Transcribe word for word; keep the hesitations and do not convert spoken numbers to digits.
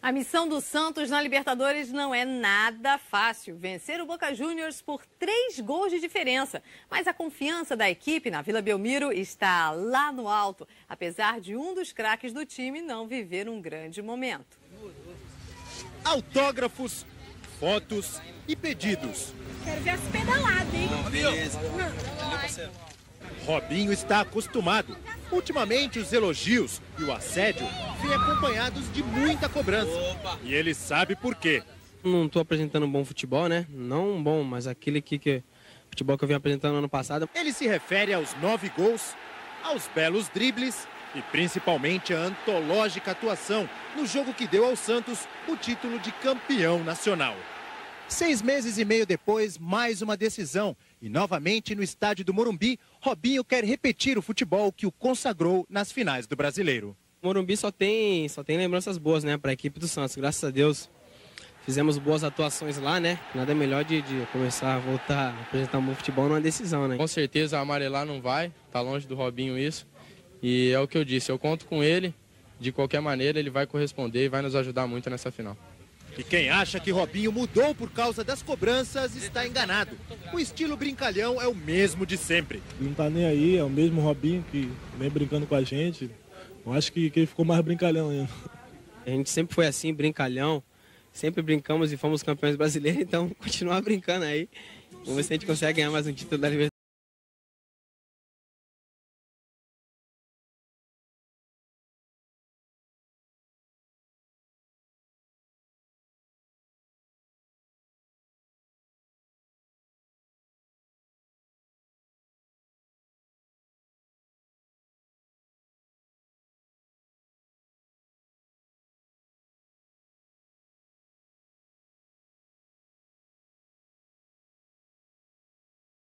A missão do Santos na Libertadores não é nada fácil. Vencer o Boca Juniors por três gols de diferença. Mas a confiança da equipe na Vila Belmiro está lá no alto, apesar de um dos craques do time não viver um grande momento. Autógrafos, fotos e pedidos. Quero ver essa pedalada, hein? Beleza. Valeu, parceiro. Robinho está acostumado. Ultimamente, os elogios e o assédio vêm acompanhados de muita cobrança. Opa. E ele sabe por quê. Não estou apresentando um bom futebol, né? Não um bom, mas aquele que, que futebol que eu vim apresentando no ano passado. Ele se refere aos nove gols, aos belos dribles e principalmente à antológica atuação no jogo que deu ao Santos o título de campeão nacional. Seis meses e meio depois, mais uma decisão. E novamente no estádio do Morumbi, Robinho quer repetir o futebol que o consagrou nas finais do Brasileiro. O Morumbi só tem, só tem lembranças boas, né, para a equipe do Santos. Graças a Deus fizemos boas atuações lá, né? Nada melhor de, de começar a voltar a apresentar um bom futebol numa decisão, né? Com certeza amarelar não vai, tá longe do Robinho isso. E é o que eu disse, eu conto com ele, de qualquer maneira ele vai corresponder e vai nos ajudar muito nessa final. E quem acha que Robinho mudou por causa das cobranças está enganado. O estilo brincalhão é o mesmo de sempre. Não tá nem aí, é o mesmo Robinho que vem brincando com a gente. Eu acho que, que ele ficou mais brincalhão ainda. A gente sempre foi assim, brincalhão. Sempre brincamos e fomos campeões brasileiros, então continuar brincando aí. Vamos ver se a gente consegue ganhar mais um título da Libertadores.